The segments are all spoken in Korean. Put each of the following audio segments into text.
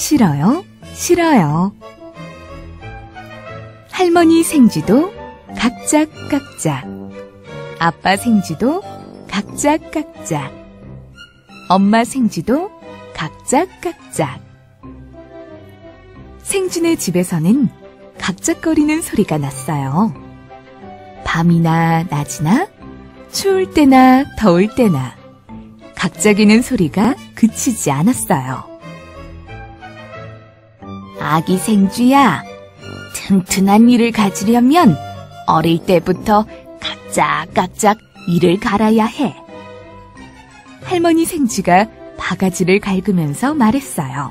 싫어요, 싫어요. 할머니 생쥐도 각작각작, 아빠 생쥐도 각작각작, 엄마 생쥐도 각작각작. 생쥐네 집에서는 각작거리는 소리가 났어요. 밤이나 낮이나 추울 때나 더울 때나 각작이는 소리가 그치지 않았어요. 아기 생쥐야, 튼튼한 이를 가지려면 어릴 때부터 각작각작 이를 갈아야 해. 할머니 생쥐가 바가지를 갈구면서 말했어요.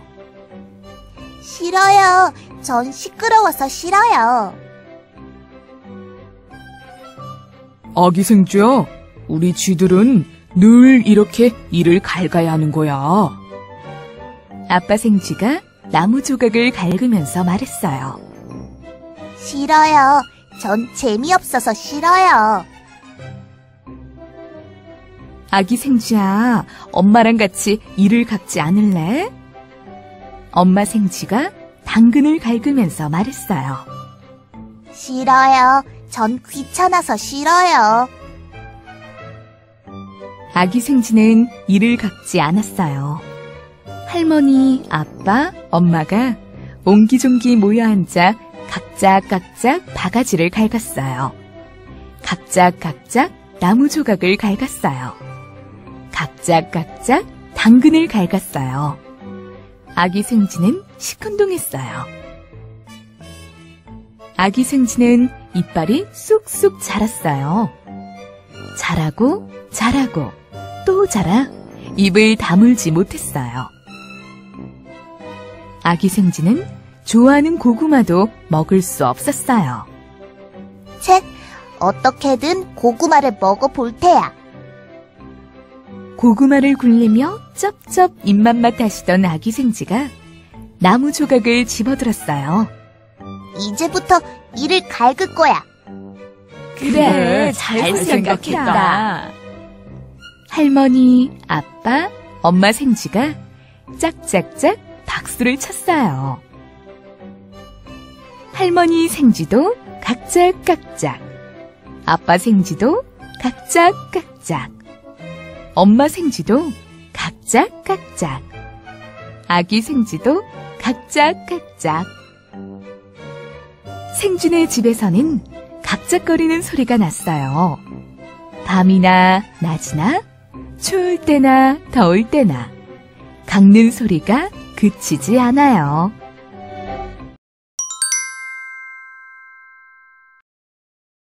싫어요. 전 시끄러워서 싫어요. 아기 생쥐야, 우리 쥐들은 늘 이렇게 이를 갈가야 하는 거야. 아빠 생쥐가 나무 조각을 갈구면서 말했어요. 싫어요. 전 재미없어서 싫어요. 아기 생쥐야, 엄마랑 같이 이를 갈지 않을래? 엄마 생쥐가 당근을 갈구면서 말했어요. 싫어요. 전 귀찮아서 싫어요. 아기 생쥐는 이를 갈지 않았어요. 할머니, 아빠, 엄마가 옹기종기 모여 앉아 각작각작 바가지를 갈갔어요. 각작각작 나무 조각을 갈갔어요. 각작각작 당근을 갈갔어요. 아기 생쥐는 시큰둥했어요. 아기 생쥐는 이빨이 쑥쑥 자랐어요. 자라고 자라고 또 자라 입을 다물지 못했어요. 아기 생쥐는 좋아하는 고구마도 먹을 수 없었어요. 책, 어떻게든 고구마를 먹어볼 테야. 고구마를 굴리며 쩝쩝 입맛만 다시던 아기 생쥐가 나무 조각을 집어들었어요. 이제부터 이를 갈글 거야. 그래, 잘 생각했다. 할머니, 아빠, 엄마 생쥐가 짝짝짝 박수를 쳤어요. 할머니 생쥐도 각작각작, 아빠 생쥐도 각작각작, 엄마 생쥐도 각작각작, 아기 생쥐도 각작각작. 생쥐네 집에서는 각작거리는 소리가 났어요. 밤이나 낮이나 추울 때나 더울 때나 깎는 소리가 그치지 않아요.